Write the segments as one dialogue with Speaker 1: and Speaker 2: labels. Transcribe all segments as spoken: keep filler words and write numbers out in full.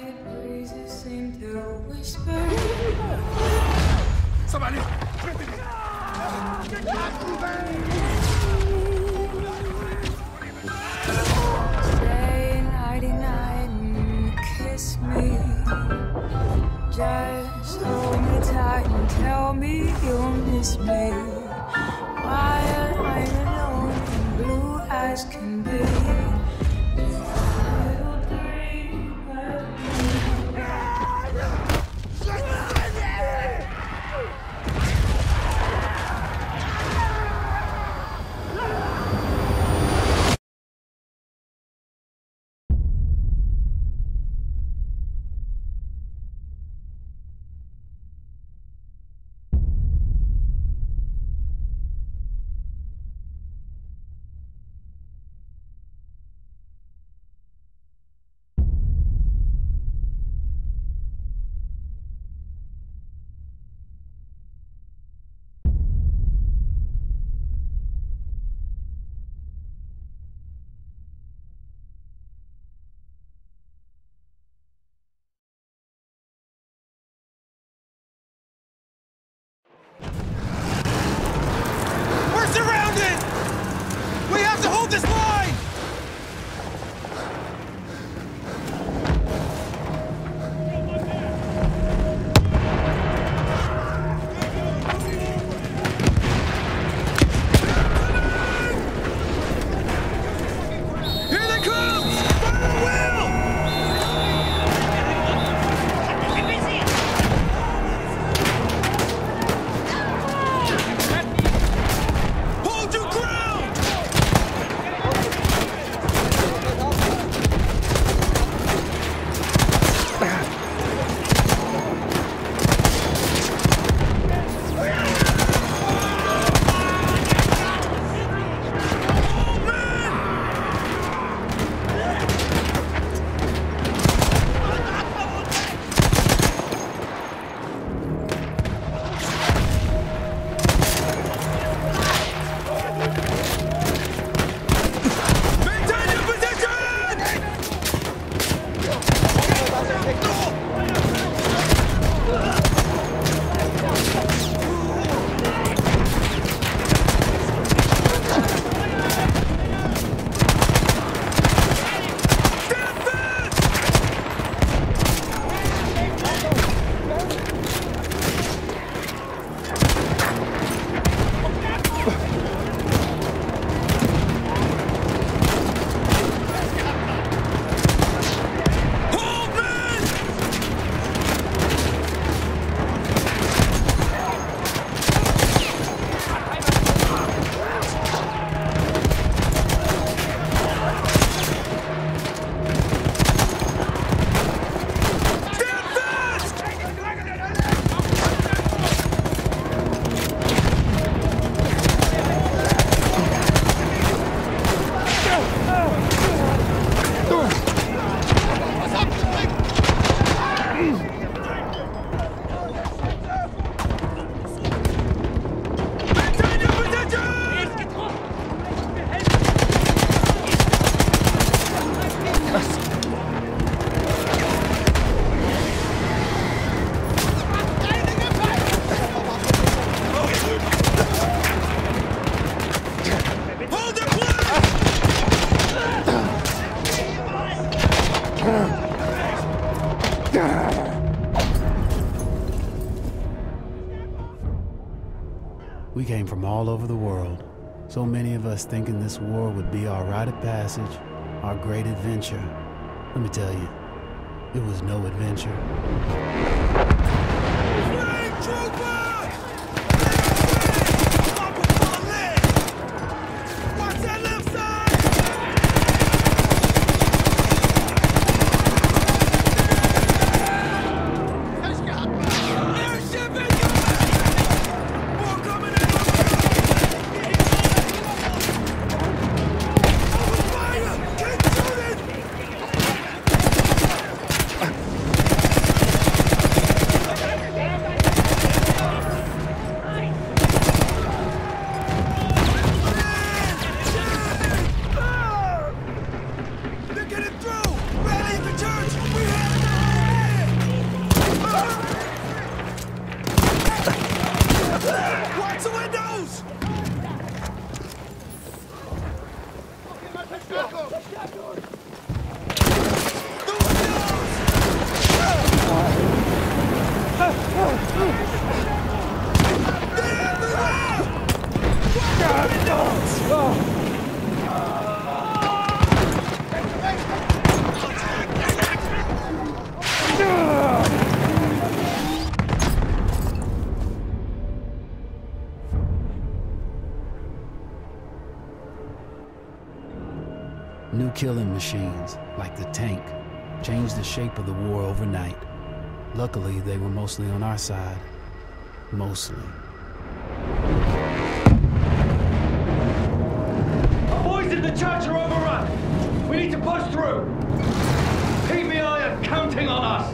Speaker 1: night breezes seem to whisper.
Speaker 2: Ça va aller.
Speaker 1: Stay nighty night and kiss me. Just hold me tight and tell me you'll miss me. While I'm alone and blue as can be. Little dream of
Speaker 2: We're surrounded! We have to hold this line! Here they come! Fire Will! Hold your ground! Maintain your position! Stand fast! Hold, men! Stand fast! Maintain your position! Hold their place!
Speaker 3: We came from all over the world. So many of us thinking this war would be our rite of passage, our great adventure. Let me tell you, it was no adventure.
Speaker 2: Flag trooper! Watch that left side! Airship incoming! More coming in! Open fire! Keep shooting!
Speaker 3: killing machines, like the tank, changed the shape of the war overnight. Luckily, they were mostly on our side. Mostly.
Speaker 4: Our boys in the church are overrun! We need to push through! P B I are counting on us!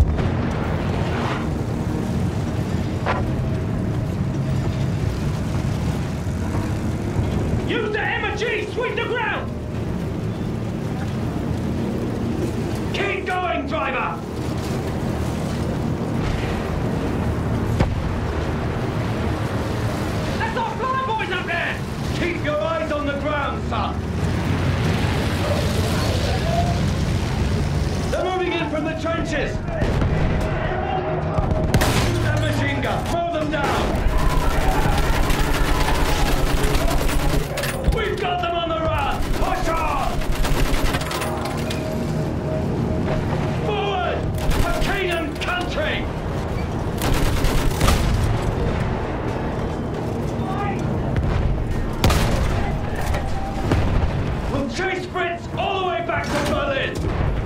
Speaker 4: Use the M and G! Sweep the ground! Keep going, driver! That's our flying boys up there! Keep your eyes on the ground, son! They're moving in from the trenches! Use that machine gun! Mow them down! We've got them on the run! Push on! Forward! For king and country! We'll chase Fritz all the way back to Berlin!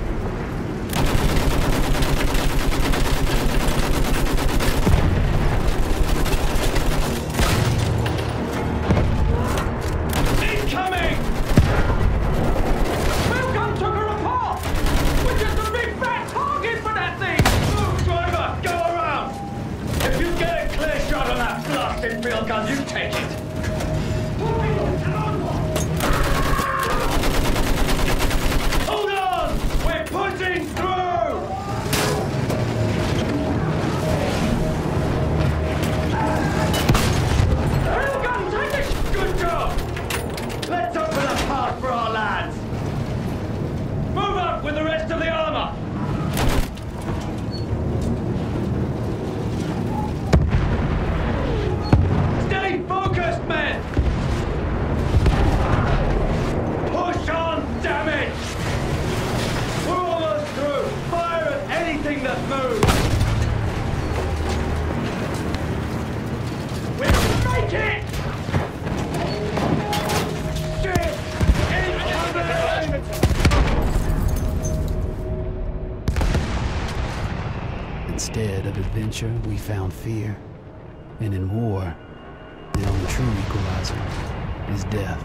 Speaker 4: Field gun, you take it! Hold on! We're pushing through! Field gun, take it! Good job! Let's open a path for our lads! Move up with the rest of the armor! Men! Push on, damn it! We're almost through! Fire at anything that moves! We're gonna make it! Shit! Incoming!
Speaker 3: Instead of adventure, we found fear. And in war, the only true equalizer is death.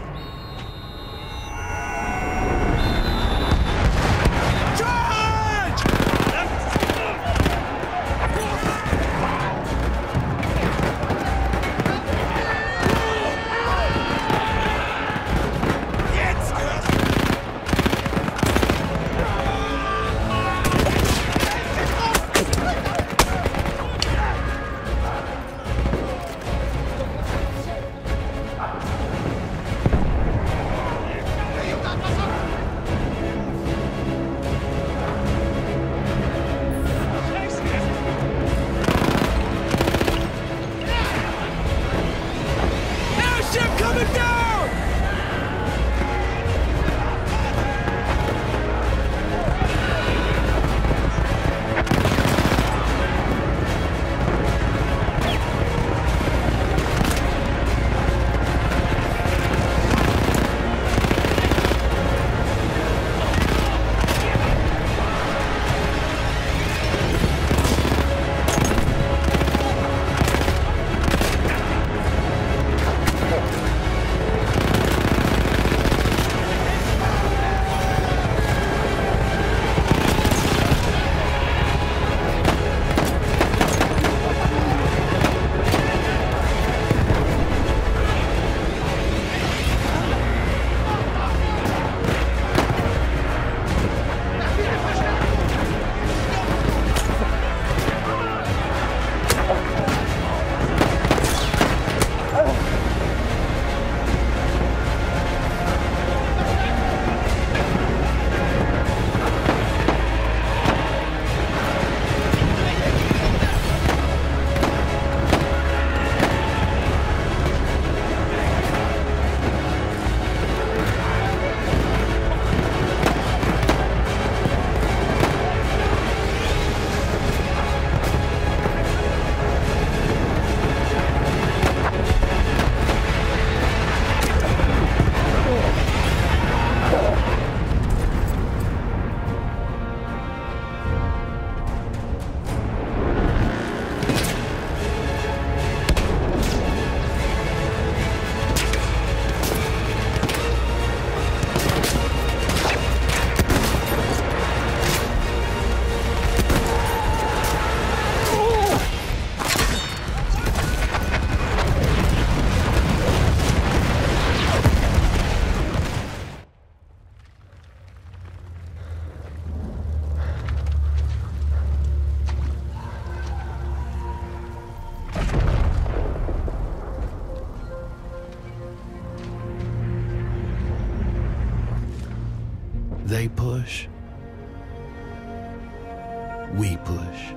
Speaker 3: we push.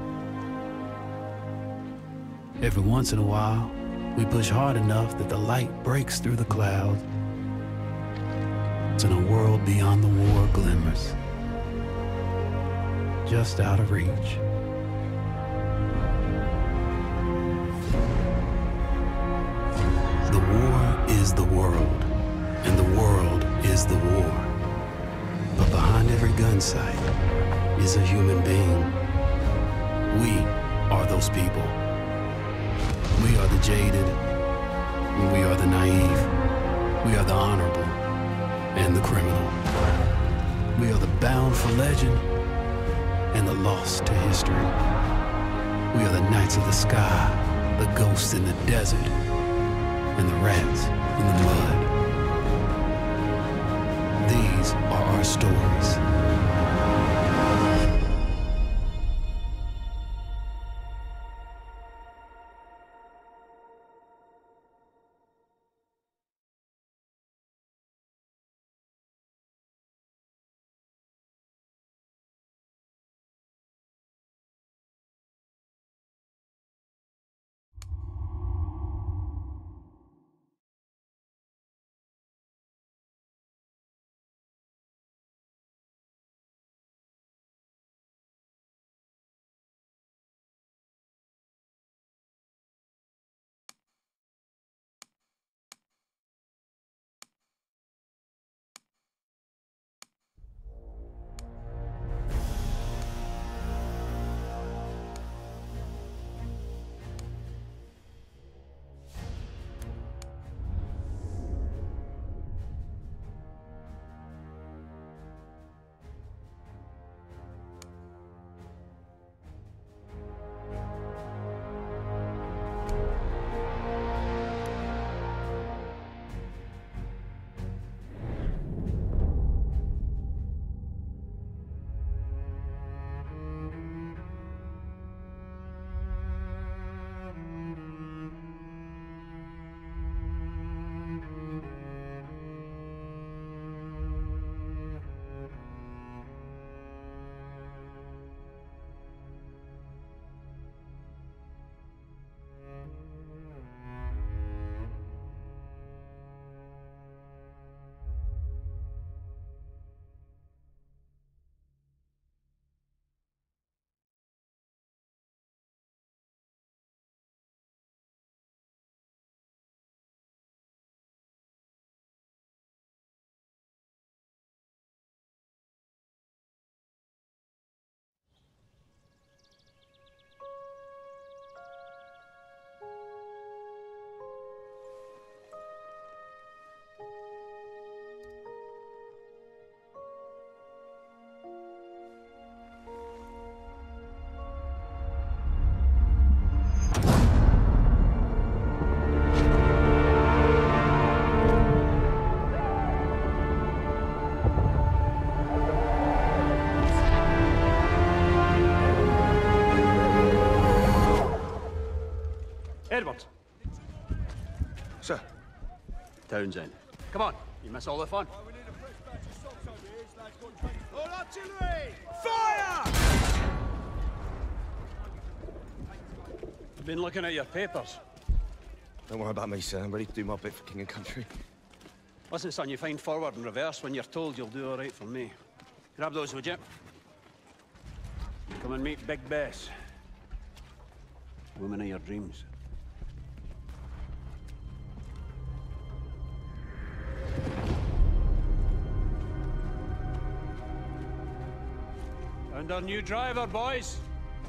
Speaker 3: Every once in a while, we push hard enough that the light breaks through the clouds, and a world beyond the war glimmers, just out of reach. The war is the world, and the world is the war. But behind every gun sight is a human being. We are those people. We are the jaded, and we are the naive. We are the honorable and the criminal. We are the bound for legend and the lost to history. We are the knights of the sky, the ghosts in the desert, and the rats in the mud. These are our stories.
Speaker 5: Edward.
Speaker 2: Sir.
Speaker 5: Townsend. Come on, you miss all the fun.
Speaker 2: All artillery! Fire!
Speaker 5: Been looking at your papers.
Speaker 2: Don't worry about me, sir. I'm ready to do my bit for king and country.
Speaker 5: Listen, son, you find forward and reverse when you're told you'll do all right for me. Grab those, would you? Come and meet Big Bess. Woman of your dreams. And our new driver, boys.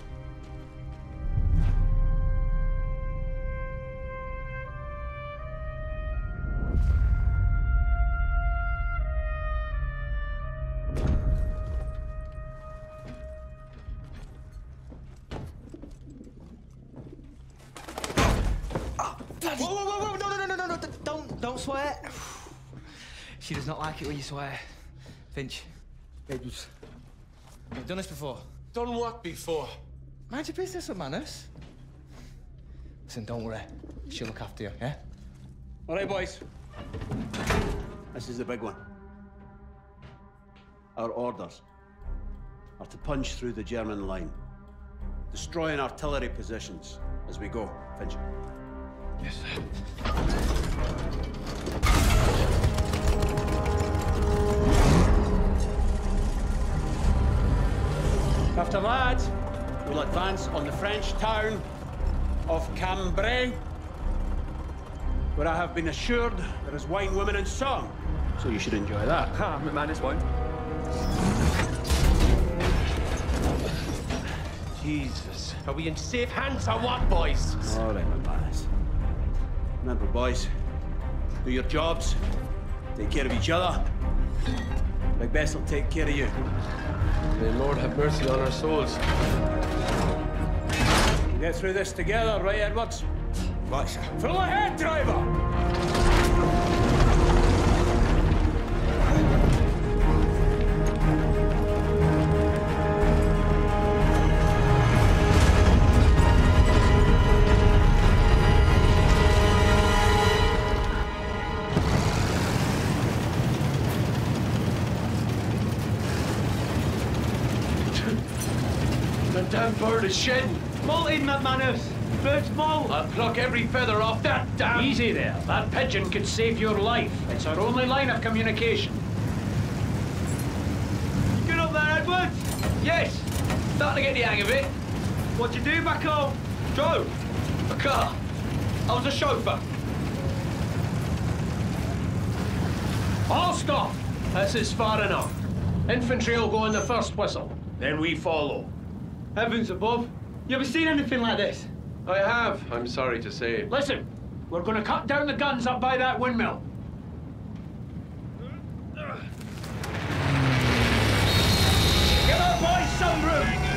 Speaker 6: Whoa, whoa, whoa, whoa, no, no, no, no, no, no, don't, don't swear. She does not like it when you swear. Finch. You've done this before.
Speaker 2: Done what before?
Speaker 6: Mind your business with manners. Listen, don't worry. She'll look after you, yeah?
Speaker 5: All right, boys. This is the big one. Our orders. are to punch through the German line, destroying artillery positions as we go. Finch.
Speaker 4: Yes, sir.
Speaker 5: After that, we'll advance on the French town of Cambrai, where I have been assured there is wine, women, and song. So you should enjoy that.
Speaker 4: Ha, McManus won't. Jesus. Are we in safe hands or what, boys?
Speaker 5: All right, McManus. Remember, boys, do your jobs, take care of each other. Big Bess will take care of you.
Speaker 4: May the Lord have mercy on our souls.
Speaker 5: We'll get through this together, right, Edwards? Right, sir. Full ahead, driver!
Speaker 4: The damn bird is shedding.
Speaker 6: Molting, McManus. Bird's molt.
Speaker 4: I'll pluck every feather off that damn...
Speaker 7: Easy there. That pigeon could save your life. It's our only line of communication.
Speaker 6: Get up there, Edward.
Speaker 4: Yes! Starting to get the hang of it.
Speaker 6: What'd you do back home?
Speaker 4: Drove. A car. I was a chauffeur.
Speaker 7: All stop! This is far enough. Infantry will go in the first whistle. Then we follow.
Speaker 6: Heavens above. You ever seen anything like this?
Speaker 4: I have, I'm sorry to say.
Speaker 7: Listen, we're going to cut down the guns up by that windmill. Give our boys some room!